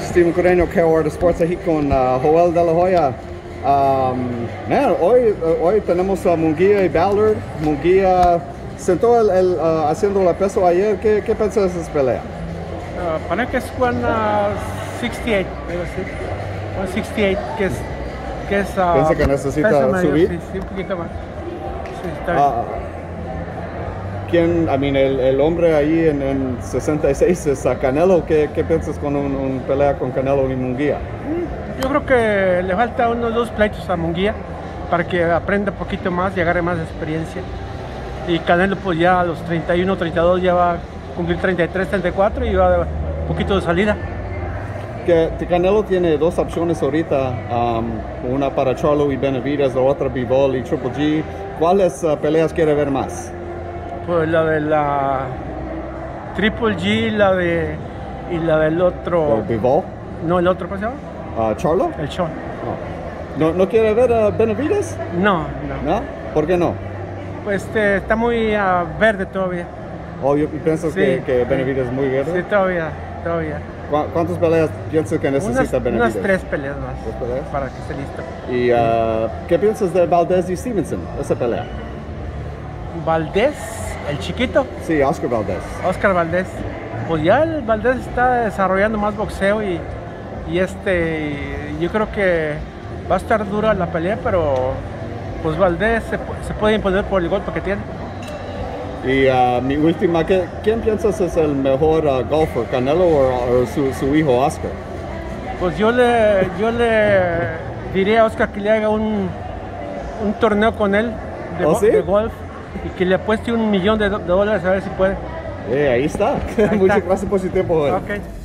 Steven Cureño, KOR Sports, aquí con Joel de la Hoya. Hoy tenemos a Munguía y Ballard. Munguía sentó haciendo la peso ayer. ¿Qué piensas de esa pelea? Para que es 168, 168, que es ¿Piensa que necesita subir? Sí, un poquito más. Sí, está bien. El hombre ahí en 66 es a Canelo. ¿Qué piensas con un pelea con Canelo y Munguía? Yo creo que le falta unos 2 pleitos a Munguía para que aprenda un poquito más y agarre más experiencia. Y Canelo pues ya a los 31, 32 ya va a cumplir 33, 34 y va a dar un poquito de salida. Que Canelo tiene 2 opciones ahorita, una para Charlo y Benavidez, la otra Bivol y Triple G. ¿Cuáles peleas quiere ver más? Pues la de la Triple G, y la del otro. ¿Bivol? No, el otro, ¿cómo se llama? ¿Charlo? El Sean. ¿No quiere ver a Benavidez? No. ¿No? ¿Por qué no? Pues está muy verde todavía. ¿Piensas Sí, que Benavidez es muy verde? Sí, todavía. ¿Cuántas peleas piensas que necesita Benavidez? Unas 3 peleas más. 3 peleas. Para que esté listo. ¿Y qué piensas de Valdez y Stevenson, esa pelea? Valdez, el chiquito. Sí, Oscar Valdez. Oscar Valdez. Pues ya el Valdez está desarrollando más boxeo y yo creo que va a estar dura la pelea, pero pues Valdez se puede imponer por el golpe que tiene. Y mi última, ¿quién piensas es el mejor golfer, Canelo o su hijo Oscar? Pues yo le diría a Oscar que le haga un torneo con él de golf y que le apueste $1 millón a ver si puede. Ahí está. Muchas gracias por su tiempo. Okay.